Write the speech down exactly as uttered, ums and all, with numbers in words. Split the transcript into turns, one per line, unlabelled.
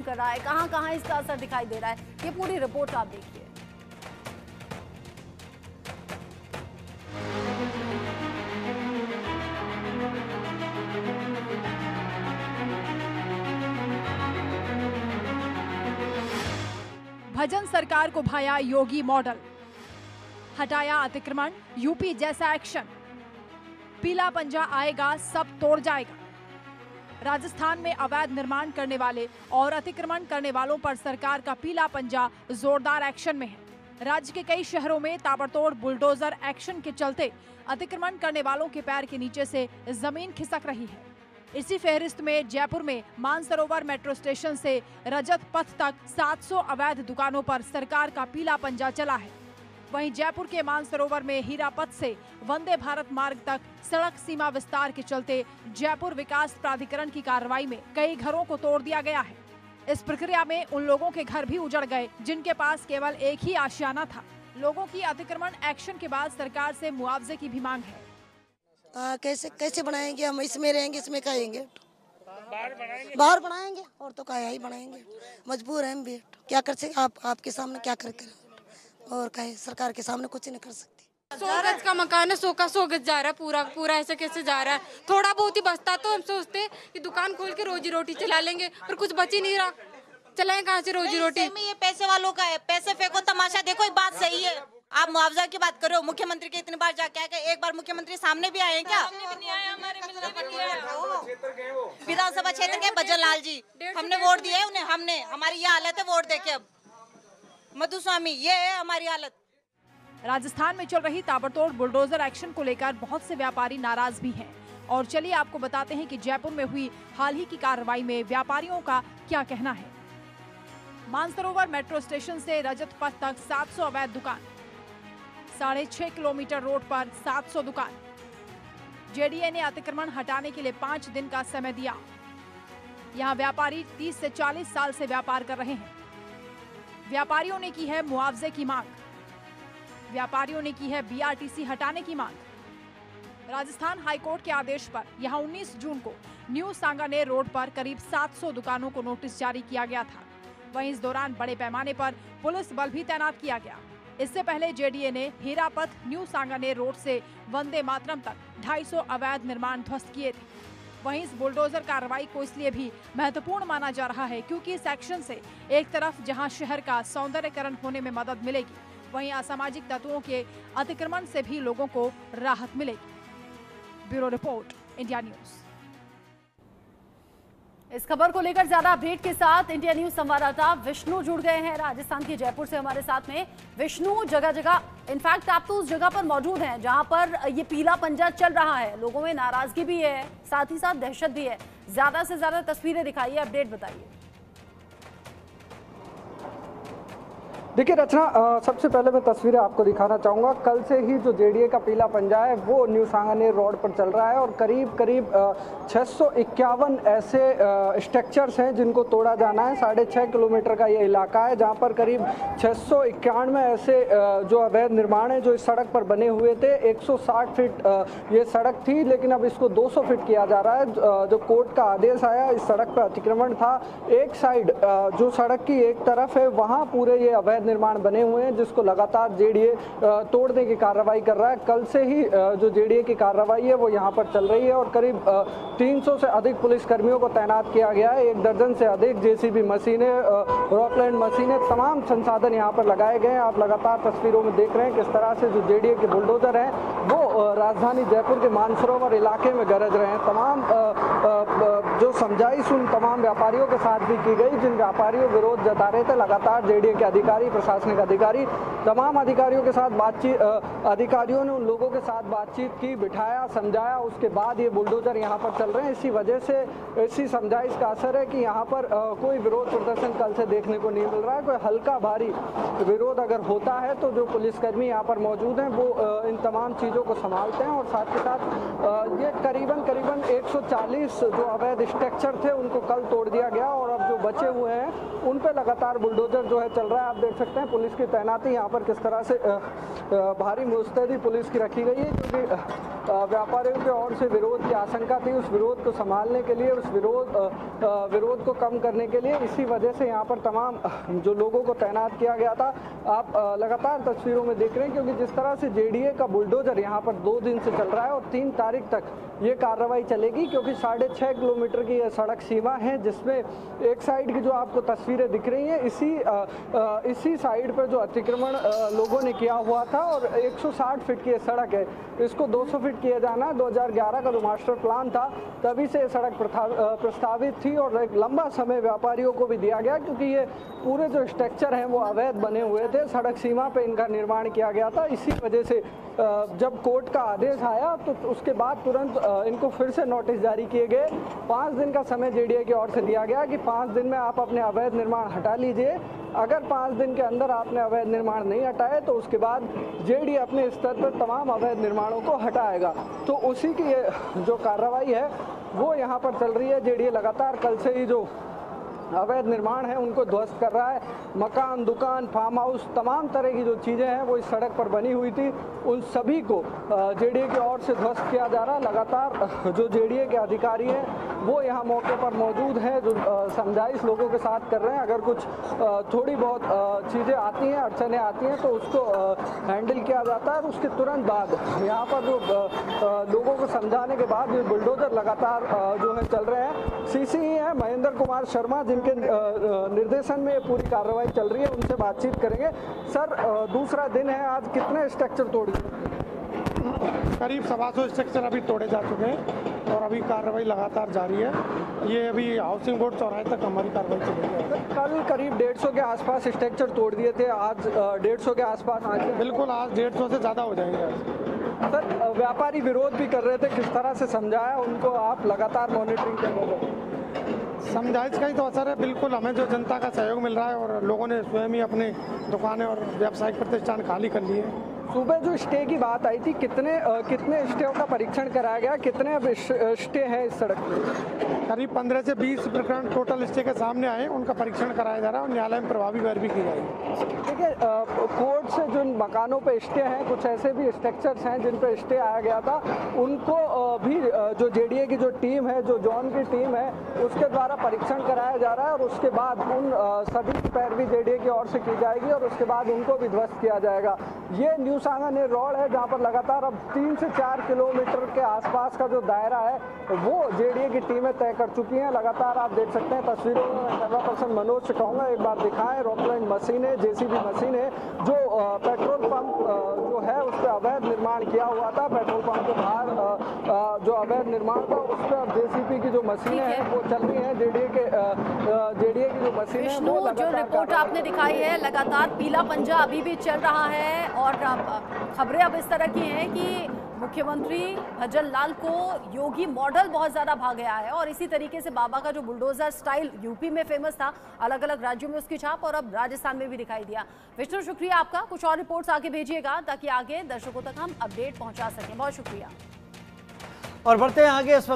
कर रहा है, कहां कहां इसका असर दिखाई दे रहा है, ये पूरी रिपोर्ट आप देखिए। भजन सरकार को भाया योगी मॉडल, हटाया अतिक्रमण, यूपी जैसा एक्शन, पीला पंजा आएगा सब तोड़ जाएगा। राजस्थान में अवैध निर्माण करने वाले और अतिक्रमण करने वालों पर सरकार का पीला पंजा जोरदार एक्शन में है। राज्य के कई शहरों में ताबड़तोड़ बुलडोजर एक्शन के चलते अतिक्रमण करने वालों के पैर के नीचे से जमीन खिसक रही है। इसी फहरिस्त में जयपुर में मानसरोवर मेट्रो स्टेशन से रजत पथ तक सात सौ अवैध दुकानों पर सरकार का पीला पंजा चला है। वहीं जयपुर के मानसरोवर में हीरापथ से वंदे भारत मार्ग तक सड़क सीमा विस्तार के चलते जयपुर विकास प्राधिकरण की कार्रवाई में कई घरों को तोड़ दिया गया है। इस प्रक्रिया में उन लोगों के घर भी उजड़ गए जिनके पास केवल एक ही आशियाना था। लोगों की अतिक्रमण एक्शन के बाद सरकार से मुआवजे की भी मांग है।
आ, कैसे कैसे बनाएंगे हम, इसमें रहेंगे इसमें खाएंगे, बाहर बनाएंगे और तो क्या ही बनाएंगे, मजबूर हैं हम भी। क्या कर सकते आप, आपके सामने क्या कर कर और कहे, सरकार के सामने कुछ नहीं कर सकती।
सौ गज का मकान है, सौ का सौ गज जा रहा है, पूरा पूरा ऐसे कैसे जा रहा है। थोड़ा बहुत ही बचता तो हम सोचते कि दुकान खोल के रोजी रोटी चला लेंगे, पर कुछ बच ही नहीं रहा। चलाएं कहाँ से रोजी रोटी?
ये पैसे वालों का है, पैसे फेंको तमाशा देखो। बात सही है, आप मुआवजा की बात करो। मुख्यमंत्री के इतनी बार जाके आए, एक बार मुख्यमंत्री सामने भी आए हैं क्या? विधानसभा क्षेत्र के भजन लाल जी, हमने वोट दिया है उन्हें। हमने हमारी ये हालत है वोट देके। अब मधुस्वामी, ये है हमारी हालत।
राजस्थान में चल रही ताबड़तोड़ बुलडोजर एक्शन को लेकर बहुत से व्यापारी नाराज भी हैं। और चलिए आपको बताते हैं कि जयपुर में हुई हाल ही की कार्रवाई में व्यापारियों का क्या कहना है। मानसरोवर मेट्रो स्टेशन से रजत पथ तक सात सौ अवैध दुकान, साढ़े छह किलोमीटर रोड पर सात सौ दुकान। जेडीए ने अतिक्रमण हटाने के लिए पांच दिन का समय दिया। यहाँ व्यापारी तीस से चालीस साल से व्यापार कर रहे हैं। व्यापारियों ने की है मुआवजे की मांग, व्यापारियों ने की है बीआरटीसी हटाने की मांग। राजस्थान हाईकोर्ट के आदेश पर यहां उन्नीस जून को न्यू सांगानेर रोड पर करीब सात सौ दुकानों को नोटिस जारी किया गया था। वहीं इस दौरान बड़े पैमाने पर पुलिस बल भी तैनात किया गया। इससे पहले जेडीए ने हीरापथ न्यू सांगानेर रोड से वंदे मातरम तक ढाई सौ अवैध निर्माण ध्वस्त किए थे। वहीं इस बुलडोजर कार्रवाई को इसलिए भी महत्वपूर्ण माना जा रहा है क्योंकि इस एक्शन से एक तरफ जहां शहर का सौंदर्यकरण होने में मदद मिलेगी, वहीं असामाजिक तत्वों के अतिक्रमण से भी लोगों को राहत मिलेगी। Bureau report, India news. इस खबर को लेकर ज्यादा अपडेट के साथ इंडिया न्यूज संवाददाता विष्णु जुड़ गए हैं राजस्थान के जयपुर से हमारे साथ में। विष्णु, जगह जगह इनफैक्ट आप तो उस जगह पर मौजूद हैं जहां पर ये पीला पंजा चल रहा है, लोगों में नाराजगी भी है, साथ ही साथ दहशत भी है। ज्यादा से ज्यादा तस्वीरें दिखाइए, अपडेट बताइए।
देखिए रचना, सबसे पहले मैं तस्वीरें आपको दिखाना चाहूँगा। कल से ही जो जेडीए का पीला पंजा है वो न्यू सांगानेर रोड पर चल रहा है और करीब करीब छः सौ इक्यावन ऐसे स्ट्रक्चर्स हैं जिनको तोड़ा जाना है। साढ़े छः किलोमीटर का ये इलाका है जहाँ पर करीब छः सौ इक्यानवे ऐसे जो अवैध निर्माण है जो इस सड़क पर बने हुए थे। एक सौ साठ फीट ये सड़क थी, लेकिन अब इसको दो सौ फीट किया जा रहा है। जो कोर्ट का आदेश आया, इस सड़क पर अतिक्रमण था। एक साइड जो सड़क की एक तरफ है वहाँ पूरे ये अवैध निर्माण बने हुए हैं जिसको लगातार जेडीए तोड़ने की कार्रवाई कर रहा है। कल से ही जो जेडीए की कार्रवाई है वो यहाँ पर चल रही है और करीब तीन सौ से अधिक पुलिस कर्मियों को तैनात किया गया है। एक दर्जन से अधिक जेसीबी मशीनें, रॉकलैंड मशीनें, तमाम संसाधन यहाँ पर लगाए गए हैं। आप लगातार तस्वीरों में देख रहे हैं किस तरह से जो जेडीए के बुलडोजर हैं वो राजधानी जयपुर के मानसरोवर इलाके में गरज रहे हैं। तमाम जो समझाइश उन तमाम व्यापारियों के साथ भी की गई जिन व्यापारियों विरोध जता रहे थे। लगातार जेडीए के अधिकारी, प्रशासनिक अधिकारी, तमाम अधिकारियों के साथ बातचीत, अधिकारियों ने उन लोगों के साथ बातचीत की, बिठाया, समझाया, उसके बाद ये बुलडोजर यहाँ पर चल रहे हैं। इसी वजह से, इसी समझाइश का असर है कि यहाँ पर कोई विरोध प्रदर्शन कल से देखने को नहीं मिल रहा है। कोई हल्का भारी विरोध अगर होता है तो जो पुलिसकर्मी यहाँ पर मौजूद हैं वो इन तमाम चीज़ों को संभालते हैं और साथ के साथ ये करीबन करीबन एक सौ चालीस जो अवैध स्ट्रक्चर थे उनको कल तोड़ दिया गया और अब जो बचे हुए हैं उन पर लगातार बुलडोजर जो है चल रहा है। आप देख सकते हैं पुलिस की तैनाती यहाँ पर किस तरह से भारी मुस्तैदी पुलिस की रखी गई है क्योंकि व्यापारियों की ओर से विरोध की आशंका थी, उस विरोध को संभालने के लिए, उस विरोध विरोध को कम करने के लिए इसी वजह से यहाँ पर तमाम जो लोगों को तैनात किया गया था। आप लगातार तस्वीरों में देख रहे हैं, क्योंकि जिस तरह से जेडीए का बुलडोजर यहाँ पर दो दिन से चल रहा है और तीन तारीख तक ये कार्रवाई चलेगी, क्योंकि साढ़े छः किलोमीटर की यह सड़क सीमा है, जिसमें एक साइड की जो आपको तस्वीरें दिख रही हैं, इसी आ, आ, इसी साइड पर जो अतिक्रमण लोगों ने किया हुआ था और एक सौ साठ फीट की ये सड़क है, इसको दो सौ फीट किया जाना दो हज़ार ग्यारह का जो मास्टर प्लान था तभी से ये सड़क प्रस्तावित थी और एक लंबा समय व्यापारियों को भी दिया गया, क्योंकि ये पूरे जो स्ट्रक्चर हैं वो अवैध बने हुए थे, सड़क सीमा पे इनका निर्माण किया गया था। इसी वजह से जब कोर्ट का आदेश आया तो उसके बाद तुरंत इनको फिर से नोटिस जारी किए गए। पाँच दिन का समय जेडीए की ओर से दिया गया कि पाँच दिन में आप अपने अवैध निर्माण हटा लीजिए। अगर पाँच दिन के अंदर आपने अवैध निर्माण नहीं हटाए तो उसके बाद जेडीए अपने स्तर पर तमाम अवैध निर्माणों को हटाएगा। तो उसी की ये जो कार्रवाई है वो यहाँ पर चल रही है। जेडीए लगातार कल से ही जो अवैध निर्माण है उनको ध्वस्त कर रहा है। मकान, दुकान, फार्म हाउस, तमाम तरह की जो चीज़ें हैं वो इस सड़क पर बनी हुई थी, उन सभी को जेडीए की ओर से ध्वस्त किया जा रहा है। लगातार जो जेडीए के अधिकारी हैं वो यहाँ मौके पर मौजूद हैं, जो समझाइश लोगों के साथ कर रहे हैं। अगर कुछ थोड़ी बहुत चीज़ें आती हैं, अड़चनें आती हैं तो उसको हैंडल किया जाता है और उसके तुरंत बाद यहाँ पर जो लोगों को समझाने के बाद ये बुलडोजर लगातार जो है चल रहे हैं। सीसी हैं महेंद्र कुमार शर्मा, जिनके निर्देशन में ये पूरी कार्रवाई चल रही है, उनसे बातचीत करेंगे। सर, दूसरा दिन है आज, कितने स्ट्रक्चर तोड़े?
करीब सवा सौ स्ट्रक्चर अभी तोड़े जा चुके हैं और अभी कार्रवाई लगातार जारी है। ये अभी हाउसिंग बोर्ड चौराहे तक हमारी कार्रवाई चलेगी।
कल करीब डेढ़ सौ के आसपास स्ट्रक्चर तोड़ दिए थे, आज डेढ़ सौ के आसपास आज?
बिल्कुल, आज डेढ़ सौ से ज़्यादा हो जाएंगे आज।
सर, व्यापारी विरोध भी कर रहे थे, किस तरह से समझाया उनको? आप लगातार मॉनिटरिंग कर रहे थे।
समझाइश का ही तो असर है। बिल्कुल, हमें जो जनता का सहयोग मिल रहा है और लोगों ने स्वयं ही अपने दुकानें और व्यावसायिक प्रतिष्ठान खाली कर लिए।
सुबह जो स्टे की बात आई थी, कितने आ, कितने स्टेओं का परीक्षण कराया गया? कितने अब स्टे हैं इस सड़क पे?
करीब पंद्रह से बीस प्रकरण टोटल स्टे के सामने आए, उनका परीक्षण कराया जा रहा है और न्यायालय में प्रभावी पैरवी की जाएगी।
देखिए, कोर्ट से जो मकानों पे स्टे हैं, कुछ ऐसे भी स्ट्रक्चर्स हैं जिन पे स्टे आया गया था, उनको भी जो जेडीए की जो टीम है, जो जोन की टीम है, उसके द्वारा परीक्षण कराया जा रहा है और उसके बाद उन सभी की पैरवी जेडीए की ओर से की जाएगी और उसके बाद उनको भी ध्वस्त किया जाएगा। ये न्यू सांगानेर रोड है जहाँ पर लगातार अब तीन से चार किलोमीटर के आसपास का जो दायरा है वो जेडीए की टीमें तय कर चुकी हैं। लगातार आप देख सकते हैं तस्वीरों में। कैमरा पर्सन मनोज से कहूँगा एक बार दिखाएं। रॉकलैंड मशीन है, जेसीबी मशीन है, जो पेट्रोल पंप जो है उस पर अवैध निर्माण किया हुआ था। पेट्रोल पंप के बाहर जो अवैध निर्माण था उस पर अब जेसीबी की जो मशीनें हैं वो चल रही हैं। जेडीए के जेडीए की जो मशीन है वो
जो रिपोर्ट आपने दिखाई है, लगातार पीला पंजा अभी भी चल रहा है और खबरें अब इस तरह की हैं कि मुख्यमंत्री भजन लाल को योगी मॉडल बहुत ज्यादा भा गया है और इसी तरीके से बाबा का जो बुलडोजर स्टाइल यूपी में फेमस था, अलग अलग राज्यों में उसकी छाप और अब राजस्थान में भी दिखाई दिया। विष्णु, शुक्रिया आपका। कुछ और रिपोर्ट्स आगे भेजिएगा ताकि आगे दर्शकों तक हम अपडेट पहुंचा सकें। बहुत शुक्रिया।
और बढ़ते हैं आगे। इस